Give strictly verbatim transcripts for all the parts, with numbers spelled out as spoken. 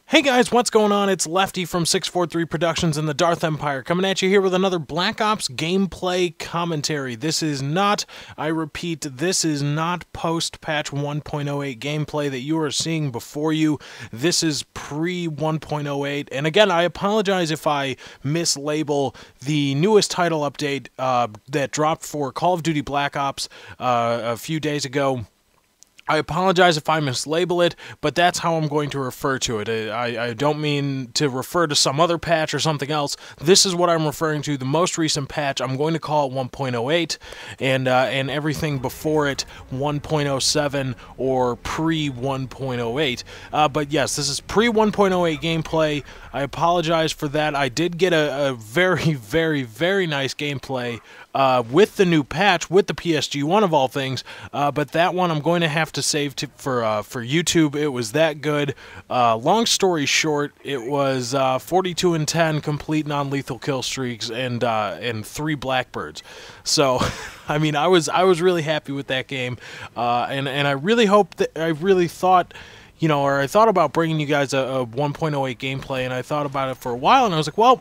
Hey guys, what's going on? It's Lefty from six forty-three Productions and the Darth Empire coming at you here with another Black Ops gameplay commentary. This is not, I repeat, this is not post-patch one point oh eight gameplay that you are seeing before you. This is pre one point oh eight, and again, I apologize if I mislabel the newest title update uh, that dropped for Call of Duty Black Ops uh, a few days ago. I apologize if I mislabel it, but that's how I'm going to refer to it. I, I don't mean to refer to some other patch or something else. This is what I'm referring to, the most recent patch. I'm going to call it one point oh eight, and uh, and everything before it one point oh seven or pre one point oh eight. Uh, but yes, this is pre one point oh eight gameplay. I apologize for that. I did get a, a very, very, very nice gameplay uh, with the new patch, with the P S G one of all things, uh, but that one I'm going to have to save to, for uh, for YouTube. It was that good. Uh, long story short, it was uh, forty-two and ten complete non-lethal kill streaks and uh, and three Blackbirds. So, I mean, I was I was really happy with that game, uh, and and I really hope that I really thought. You know, or I thought about bringing you guys a, a one point oh eight gameplay, and I thought about it for a while, and I was like, well,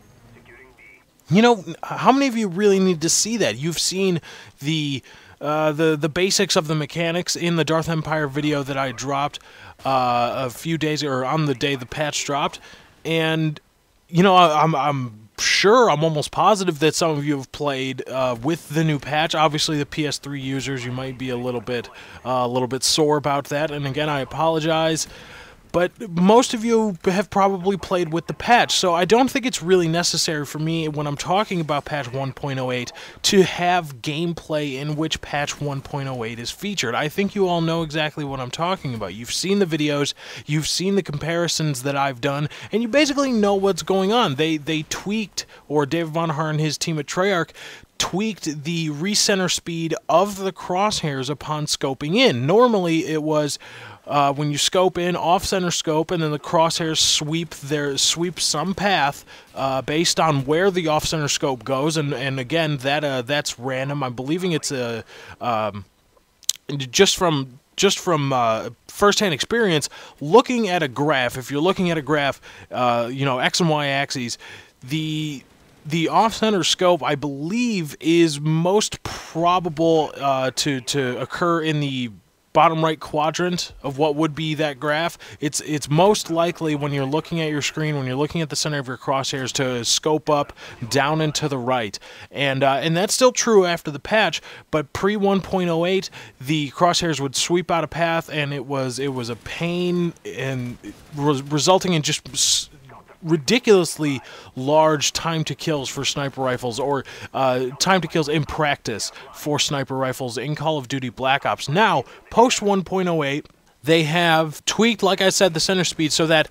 you know, how many of you really need to see that? You've seen the uh, the the basics of the mechanics in the Darth Empire video that I dropped uh, a few days, or on the day the patch dropped, and you know, I, I'm I'm. Sure, I'm almost positive that some of you have played uh, with the new patch. Obviously, the P S three users, you might be a little bit, uh, a little bit sore about that. And again, I apologize. But most of you have probably played with the patch, so I don't think it's really necessary for me when I'm talking about patch one point oh eight to have gameplay in which patch one point oh eight is featured. I think you all know exactly what I'm talking about. You've seen the videos, you've seen the comparisons that I've done, and you basically know what's going on. They they tweaked, or David Vonderhaar and his team at Treyarch tweaked the recenter speed of the crosshairs upon scoping in. Normally, it was Uh, when you scope in, off-center scope, and then the crosshairs sweep their sweep some path uh, based on where the off-center scope goes, and and again that uh, that's random. I'm believing it's a um, just from just from uh, first-hand experience. Looking at a graph, if you're looking at a graph, uh, you know, X and Y axes, the The off-center scope, I believe, is most probable uh, to to occur in the bottom right quadrant of what would be that graph. It's it's most likely when you're looking at your screen, when you're looking at the center of your crosshairs, to scope up down and to the right, and uh, and that's still true after the patch. But pre one point oh eight, the crosshairs would sweep out a path, and it was it was a pain, and re resulting in just ridiculously large time to kills for sniper rifles, or uh, time to kills in practice for sniper rifles in Call of Duty Black Ops. Now, post one point oh eight, they have tweaked, like I said, the center speed so that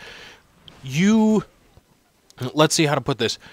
you, let's see how to put this,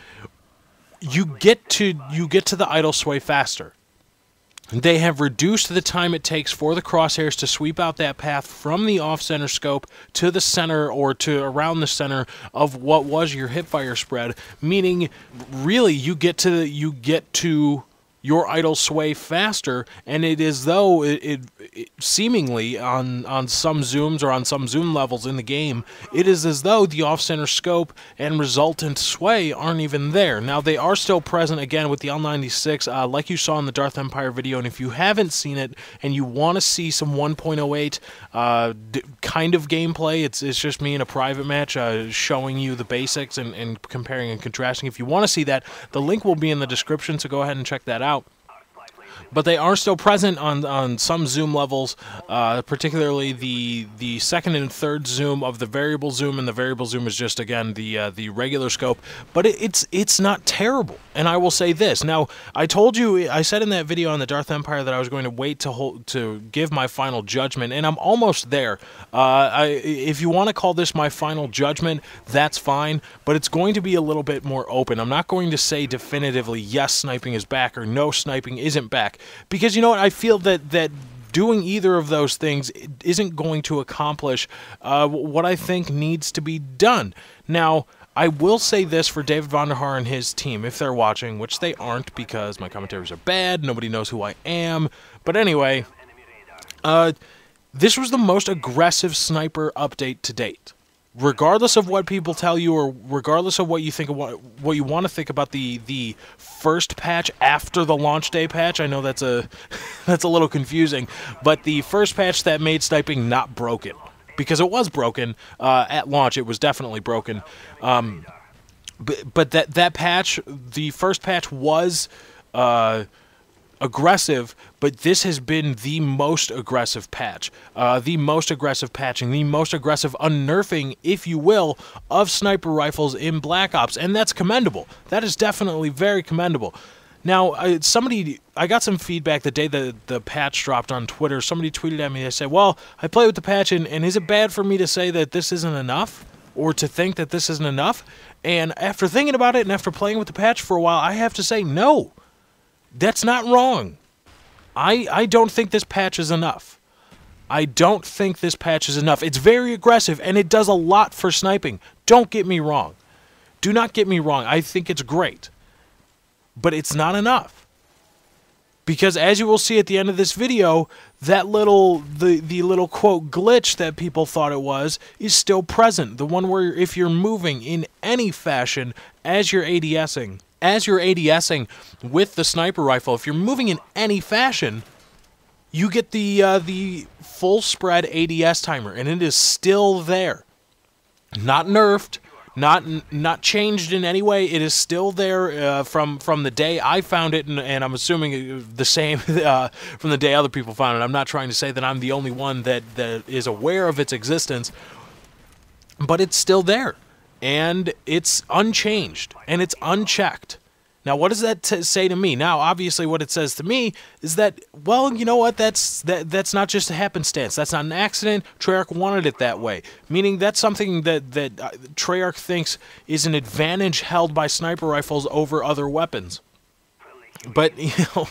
you get to you get to the idle sway faster. They have reduced the time it takes for the crosshairs to sweep out that path from the off-center scope to the center, or to around the center of what was your hipfire spread, meaning really you get to you get to your idle sway faster, and it is though it, it, it seemingly on on some zooms or on some zoom levels in the game, it is as though the off-center scope and resultant sway aren't even there. Now, they are still present again with the L ninety-six, uh, like you saw in the Darth Empire video, and if you haven't seen it and you want to see some one point oh eight uh, kind of gameplay, it's, it's just me in a private match uh, showing you the basics and, and comparing and contrasting. If you want to see that, the link will be in the description, so go ahead and check that out. But they are still present on on some zoom levels, uh, particularly the the second and third zoom of the variable zoom, and the variable zoom is just again the uh, the regular scope. But it, it's it's not terrible, and I will say this. Now, I told you, I said in that video on the Darth Empire that I was going to wait to hold, to give my final judgment, and I'm almost there. Uh, I, if you want to call this my final judgment, that's fine, but it's going to be a little bit more open. I'm not going to say definitively yes, sniping is back, or no, sniping isn't back. Because, you know what, I feel that, that doing either of those things isn't going to accomplish uh, what I think needs to be done. Now, I will say this for David Vonderhaar and his team, if they're watching, which they aren't because my commentaries are bad, nobody knows who I am. But anyway, uh, this was the most aggressive sniper update to date. regardless of what people tell you, or regardless of what you think of what, what you want to think about the the first patch after the launch day patch. I know that's a that's a little confusing, but the first patch that made sniping not broken, because it was broken uh, at launch. It was definitely broken. Um, but but that that patch, the first patch was Uh, aggressive, but this has been the most aggressive patch, uh, the most aggressive patching, the most aggressive unnerfing, if you will, of sniper rifles in Black Ops, and that's commendable. That is definitely very commendable. Now, uh, somebody, I got some feedback the day that the patch dropped on Twitter. Somebody tweeted at me, they said, well, I play with the patch, and, and is it bad for me to say that this isn't enough? Or to think that this isn't enough? And after thinking about it, and after playing with the patch for a while, I have to say no. That's not wrong. I I don't think this patch is enough. I don't think this patch is enough. It's very aggressive, and it does a lot for sniping. Don't get me wrong. Do not get me wrong. I think it's great. But it's not enough. Because as you will see at the end of this video, that little, the, the little quote glitch that people thought it was, is still present. The one where if you're moving in any fashion as you're ADSing, as you're ADSing with the sniper rifle, if you're moving in any fashion, you get the uh, the full spread A D S timer, and it is still there. Not nerfed, not not changed in any way. It is still there uh, from from the day I found it, and, and I'm assuming the same uh, from the day other people found it. I'm not trying to say that I'm the only one that that is aware of its existence, but it's still there. And it's unchanged, and it's unchecked. Now, what does that t say to me? Now, obviously, what it says to me is that, well, you know what? That's that that's not just a happenstance. That's not an accident. Treyarch wanted it that way, meaning that's something that that uh, Treyarch thinks is an advantage held by sniper rifles over other weapons. But you know,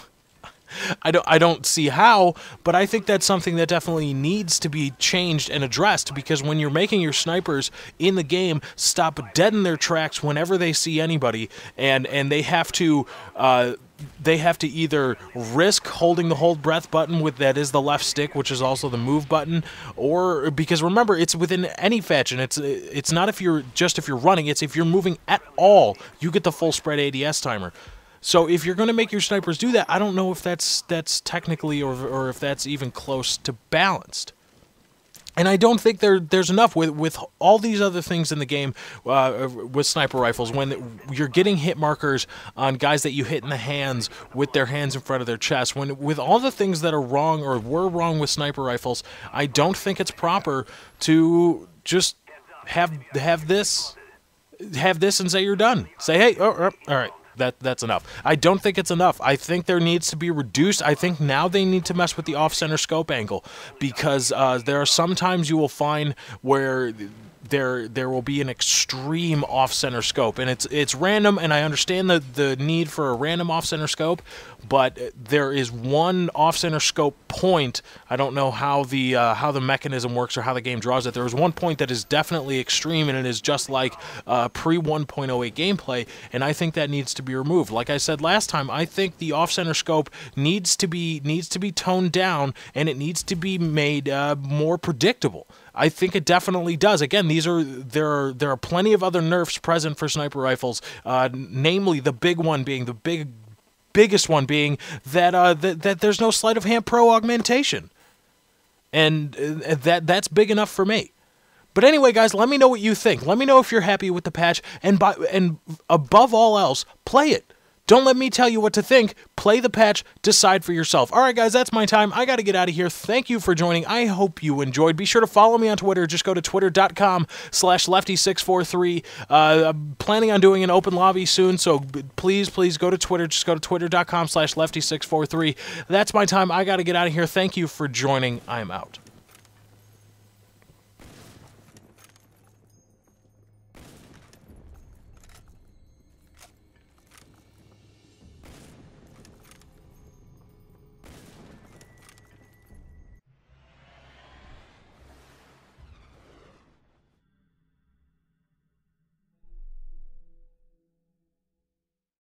I don't, I don't see how, but I think that's something that definitely needs to be changed and addressed, because when you're making your snipers in the game stop dead in their tracks whenever they see anybody, and, and they have to... Uh, they have to either risk holding the hold breath button, with that is the left stick, which is also the move button, or because remember, it's within any fashion. It's it's not if you're just if you're running, it's if you're moving at all, you get the full spread A D S timer. So if you're going to make your snipers do that, I don't know if that's that's technically or or if that's even close to balanced. And I don't think there there's enough with with all these other things in the game uh, with sniper rifles. When you're getting hit markers on guys that you hit in the hands with their hands in front of their chest, when with all the things that are wrong or were wrong with sniper rifles, I don't think it's proper to just have have this have this and say you're done. Say, hey, oh, oh, all right. That that's enough. I don't think it's enough. I think there needs to be reduced. I think now they need to mess with the off-center scope angle, because uh, there are some times you will find where there there will be an extreme off-center scope, and it's it's random, and I understand the the need for a random off-center scope, but there is one off-center scope point. I don't know how the uh, how the mechanism works or how the game draws it. There is one point that is definitely extreme, and it is just like uh, pre one point oh eight gameplay, and I think that needs to be removed. Like I said last time, I think the off-center scope needs to be needs to be toned down, and it needs to be made uh, more predictable. I think it definitely does. Again, these are there are there are plenty of other nerfs present for sniper rifles, uh, namely the big one being the big biggest one being that uh, that, that there's no sleight of hand pro augmentation, and uh, that that's big enough for me. But anyway, guys, let me know what you think. Let me know if you're happy with the patch, and by, and above all else, play it. Don't let me tell you what to think. Play the patch. Decide for yourself. All right, guys, that's my time. I got to get out of here. Thank you for joining. I hope you enjoyed. Be sure to follow me on Twitter. Just go to twitter.com slash lefty six four three. Uh, I'm planning on doing an open lobby soon, so please, please go to Twitter. Just go to twitter.com slash lefty six four three. That's my time. I got to get out of here. Thank you for joining. I'm out.